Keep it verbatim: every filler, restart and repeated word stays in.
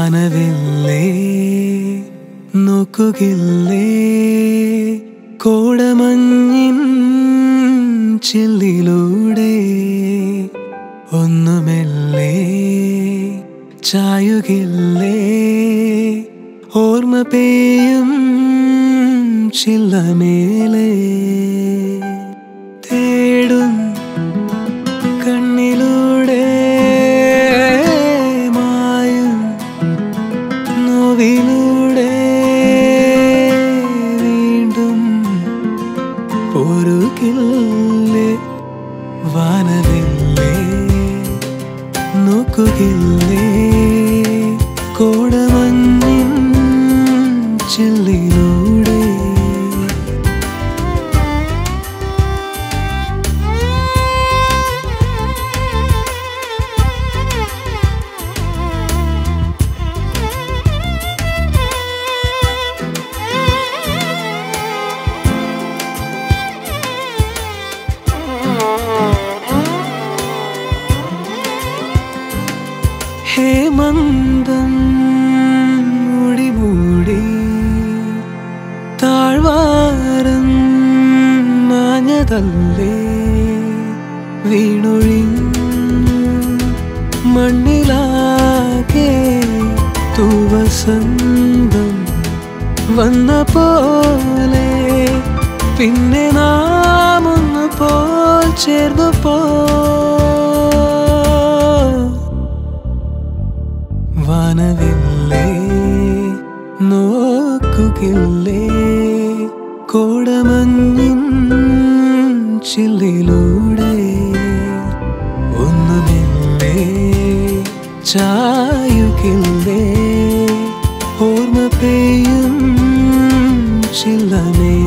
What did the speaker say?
വാനവില്ലേ നോക്കുകില്ലേ കോടമഞ്ഞിൻ ചില്ലിലൂടെ ഒന്നുമെല്ലേ ചായുകില്ലേ ഓർമ്മ പെയ്യും ചില്ലമേലെ തേടും കണ്ണിലൂടെ മായും നോവിലൂടെ വീണ്ടും പൊറുകില്ലേ വാനവില്ലേ നോക്കുകില്ലേ കോടമഞ്ഞിൻ ചില്ലിലൂടെ ഹേമന്തം മൂടി മൂടി താഴ്വാരം മാഞ്ഞതല്ലേ വീണൊഴിഞ്ഞു മണ്ണിലാകെ തൂവസന്തം വന്ന പോലെ പിന്നെ നാം ഒന്ന് പോൽ ചേർന്നു പോ വാനവില്ലേ നോക്കുകില്ലേ കോടമഞ്ഞിൻ ചില്ലിലൂടെ ഒന്നുമില്ലേ ചായുകില്ലേ ഓർമ്മ പെയ്യും ചില്ലമേ